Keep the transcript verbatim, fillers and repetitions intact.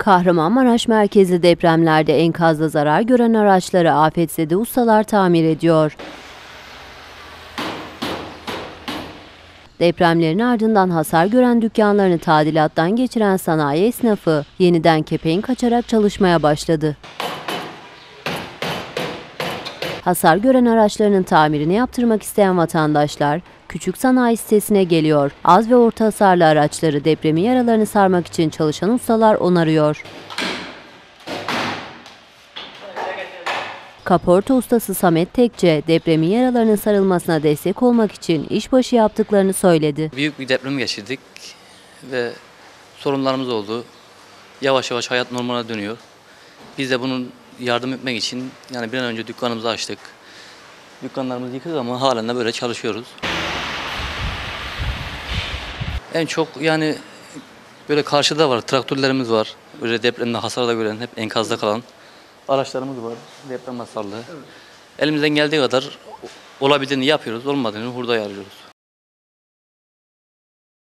Kahramanmaraş merkezli depremlerde enkazda zarar gören araçları afetzede ustalar tamir ediyor. Depremlerin ardından hasar gören dükkanlarını tadilattan geçiren sanayi esnafı yeniden kepenk açarak çalışmaya başladı. Hasar gören araçlarının tamirini yaptırmak isteyen vatandaşlar küçük sanayi sitesine geliyor. Az ve orta hasarlı araçları depremin yaralarını sarmak için çalışan ustalar onarıyor. Kaporta ustası Samet Tekçe, depremin yaralarının sarılmasına destek olmak için işbaşı yaptıklarını söyledi. Büyük bir deprem geçirdik ve sorunlarımız oldu. Yavaş yavaş hayat normale dönüyor. Biz de bunun yardım etmek için yani bir an önce dükkanımızı açtık. Dükkanlarımız yıkık ama halen de böyle çalışıyoruz. En çok yani böyle karşıda var, traktörlerimiz var. Böyle depremde hasarda gören, hep enkazda kalan araçlarımız var, deprem hasarlı. Evet. Elimizden geldiği kadar olabildiğini yapıyoruz, olmadığını hurdaya arıyoruz.